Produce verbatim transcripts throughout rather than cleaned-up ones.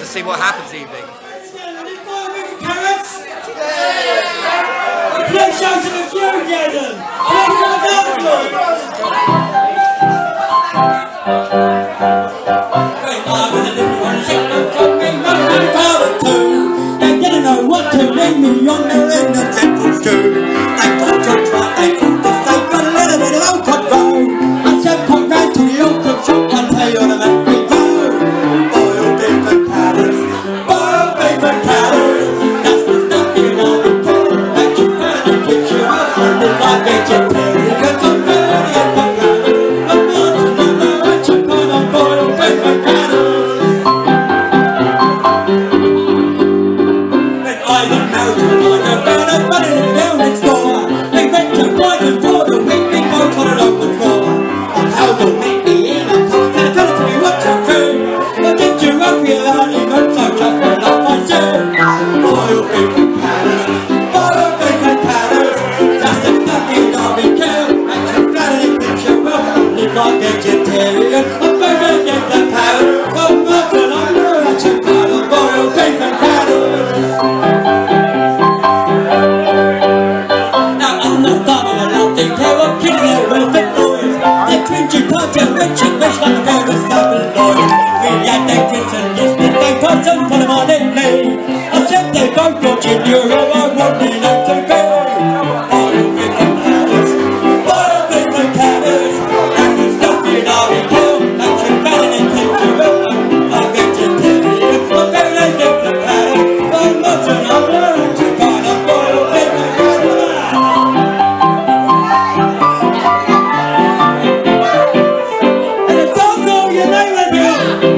see what happens this evening. Play shows in the queue, Jaden! Play for the dance floor! I'm in a different one, shit, don't come me, not my power too. They didn't know what to bring me on there in the temple stew. They thought to try, they thought to stay, got a little bit of old cut road. I said, come round to the old cut shop and pay on a man we go. Boiled beef and powders, boiled beef and powders. That's the stuff you know we do. Make you burn and keep you up and look like vegetarian. Come dirty and come powders. I'm not to know what you put on boiled beef and powders. And I don't know to like a man and running it down next door. They went to fight and for the week they both on an open floor. And how they'll meet me in a pub and tell me what to do. But did you up your honeymoon so just when I find you? Boiled beef and powders, boiled beef and powders. That's the stuff you know we kill. And you got it, keeps you up and live like vegetarian. I'm gonna get the powder. I'm not gonna learn what you got on boiled beef and powders. Now I'm the thumb of a lovely pair of killing it with the boys. They cringy punch and rich and rich like a pair of stubborn lawyers. We had their kiss and yes, they they person put them on in me. I said they both got you euro, I wanted them to be. Boiled beef and powders, boiled beef and powders. That's the stuff you know we kill. And you got it and keep you up like vegetarian. I'm gonna get the powder. I'm not gonna learn what you got on boiled beef and powders. And it don't know your name with you.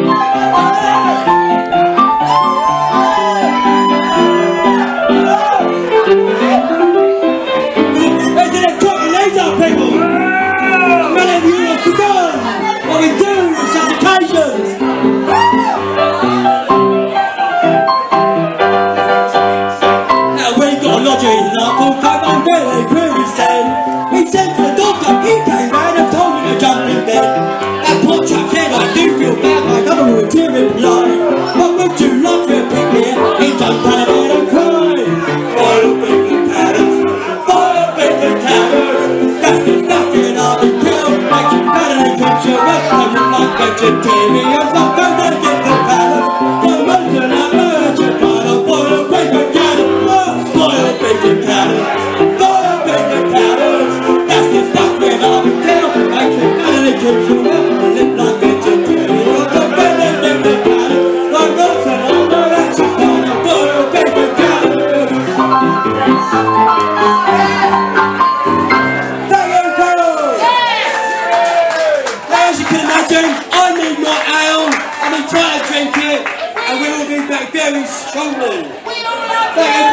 Hey, did it cut your legs up, people? Many of you have forgotten what we do on such occasions. Now we got a lodger in our full time on daily query said. He said to the doctor, he came round and told him to jump in bed. That poor chap said, I do feel bad, my governor would cheer him polite. What would you like to pick me up? He jumped out of bed and cried. Boiled beef and powders, boiled beef and powders. That's the stuff you know we kill. Makes you better and keeps you up and look like vegetarian. I'm gonna get the powders. Don't mention that much, you got a boiled beef and powders. Boiled beef and powders, boiled beef and powders. That's the stuff you know we kill. Makes you better and keeps you up and look like vegetarian. I'm gonna get the powders. Don't mention that much, you got a boiled beef and powders. Thank you, Carol! Now, as you can imagine, I need more ale. I'm trying to drink it, and we will be back very shortly. Thank you.